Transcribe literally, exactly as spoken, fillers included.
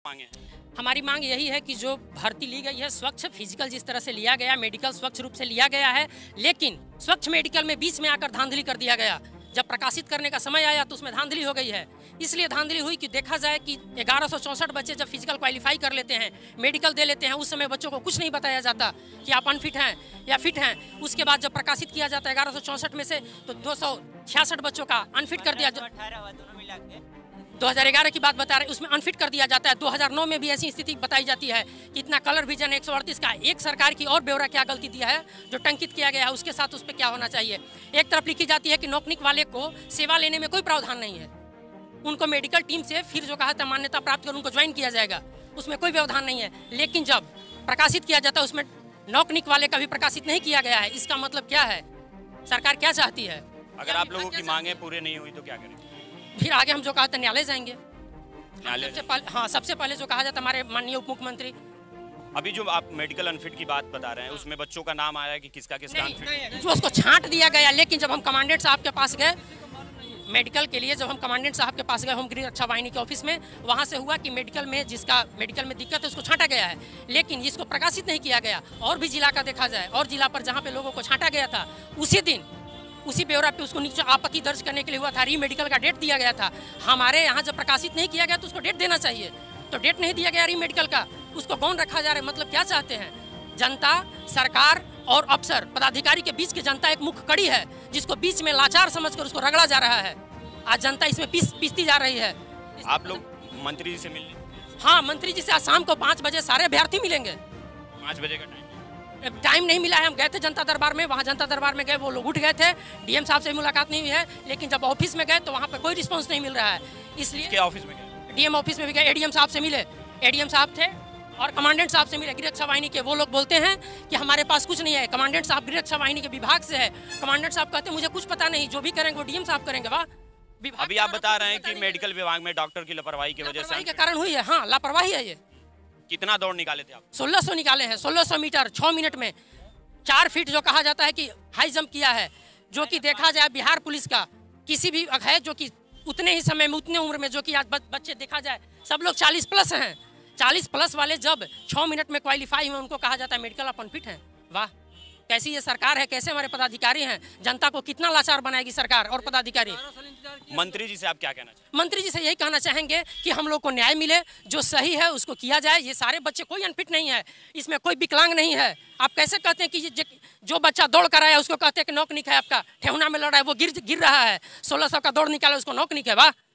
मांगे हैं? हमारी मांग यही है कि जो भर्ती ली गई है स्वच्छ फिजिकल जिस तरह से लिया गया, मेडिकल स्वच्छ रूप से लिया गया है, लेकिन स्वच्छ मेडिकल में बीच में आकर धांधली कर दिया गया। जब प्रकाशित करने का समय आया तो उसमें धांधली हो गई है। इसलिए धांधली हुई कि देखा जाए कि ग्यारह सौ चौंसठ बच्चे जब फिजिकल क्वालिफाई कर लेते हैं, मेडिकल दे लेते हैं, उस समय बच्चों को कुछ नहीं बताया जाता कि आप अनफिट हैं या फिट हैं। उसके बाद जब प्रकाशित किया जाता है ग्यारह सौ चौंसठ में से तो दो सौ छियासठ बच्चों का अनफिट कर दिया। दो हज़ार ग्यारह की बात बता रहे, उसमें अनफिट कर दिया जाता है। दो हज़ार नौ में भी ऐसी स्थिति बताई जाती है कि इतना कलर विजन एक सौ अड़तीस का एक सरकार की और ब्यौरा क्या गलती दिया है जो टंकित किया गया है, उसके साथ उस पर क्या होना चाहिए। एक तरफ लिखी जाती है कि नौकनिक वाले को सेवा लेने में कोई प्रावधान नहीं है, उनको मेडिकल टीम से फिर जो कहा था मान्यता प्राप्त कर उनको ज्वाइन किया जाएगा, उसमें कोई व्यवधान नहीं है। लेकिन जब प्रकाशित किया जाता है उसमें नौकनिक वाले का भी प्रकाशित नहीं किया गया है। इसका मतलब क्या है, सरकार क्या चाहती है? अगर आप लोगों की मांगे पूरी नहीं हुई तो क्या करेंगे? फिर आगे हम जो कहा था न्यायालय जाएंगे। न्यायालय सबसे पहले हाँ सबसे पहले जो कहा जाता हमारे माननीय उप मुख्यमंत्री, अभी जो आप मेडिकल अनफिट की बात बता रहे हैं उसमें बच्चों का नाम आया कि किसका किसका अनफिट, जो उसको छांट दिया गया। लेकिन जब हम कमांडेंट साहब के पास गए मेडिकल के लिए, जब हम कमांडेंट साहब के पास गए होम गृह रक्षा वाहिनी के ऑफिस में, वहाँ से हुआ कि मेडिकल में जिसका मेडिकल में दिक्कत है उसको छांटा गया है, लेकिन इसको प्रकाशित नहीं किया गया। और भी जिला का देखा जाए, और जिला पर जहाँ पे लोगों को छांटा गया था उसी दिन उसी ब्यौरा पे उसको नीचे आपत्ति दर्ज करने के लिए हुआ था, री मेडिकल का डेट दिया गया था। हमारे यहाँ जब प्रकाशित नहीं किया गया तो उसको डेट देना चाहिए, तो डेट नहीं दिया गया री मेडिकल का, उसको गौण रखा जा रहा है। मतलब क्या चाहते हैं? जनता, सरकार और अफसर पदाधिकारी के बीच की जनता एक मुख्य कड़ी है जिसको बीच में लाचार समझकर उसको रगड़ा जा रहा है। आज जनता इसमें पीस पीसती जा रही है। आप लोग मंत्री जी से मिलने? हाँ, मंत्री जी से आज शाम को पाँच बजे सारे अभ्यर्थी मिलेंगे। पाँच बजे का टाइम टाइम नहीं मिला है। हम गए थे जनता दरबार में, वहाँ जनता दरबार में गए, वो लोग उठ गए थे, डीएम साहब से मुलाकात नहीं हुई है। लेकिन जब ऑफिस में गए तो वहाँ पे कोई रिस्पांस नहीं मिल रहा है। इसलिए क्या ऑफिस में गए? डीएम ऑफिस में भी गए, एडीएम साहब से मिले, एडीएम साहब थे और कमांडेंट साहब से मिले गृह रक्षा वाहिनी के। वो लोग बोलते हैं कि हमारे पास कुछ नहीं है। कमांडेंट साहब गृह रक्षा वाहिनी के विभाग से है। कमांडेंट साहब कहते हैं मुझे कुछ पता नहीं, जो भी करेंगे वो डीएम साहब करेंगे। वाह, अभी आप बता रहे हैं कि मेडिकल विभाग में डॉक्टर की लापरवाही की वजह से के कारण हुई है। हाँ, लापरवाही है ये। कितना दौड़ निकाले थे आप? सोलह सौ निकाले हैं, सोलह सौ मीटर छः मिनट में। चार फीट जो कहा जाता है कि हाई जंप किया है, जो कि देखा जाए बिहार पुलिस का किसी भी है जो कि उतने ही समय में उतने उम्र में जो कि आज बच्चे देखा जाए सब लोग चालीस प्लस हैं। चालीस प्लस वाले जब छः मिनट में क्वालिफाई हुए उनको कहा जाता है मेडिकल आप अनफिट हैं। वाह, कैसी ये सरकार है, कैसे हमारे पदाधिकारी हैं। जनता को कितना लाचार बनाएगी सरकार और पदाधिकारी। मंत्री जी से आप क्या कहना चाहेंगे? मंत्री जी से यही कहना चाहेंगे कि हम लोग को न्याय मिले, जो सही है उसको किया जाए। ये सारे बच्चे कोई अनफिट नहीं है, इसमें कोई विकलांग नहीं है। आप कैसे कहते हैं कि जो बच्चा दौड़ कर आया उसको कहते हैं कि नौकनिक है, आपका ठेहुना में लड़ रहा है वो गिर गिर रहा है, सोलह सौ का दौड़ निकाला उसको नौकनिक है। वाह,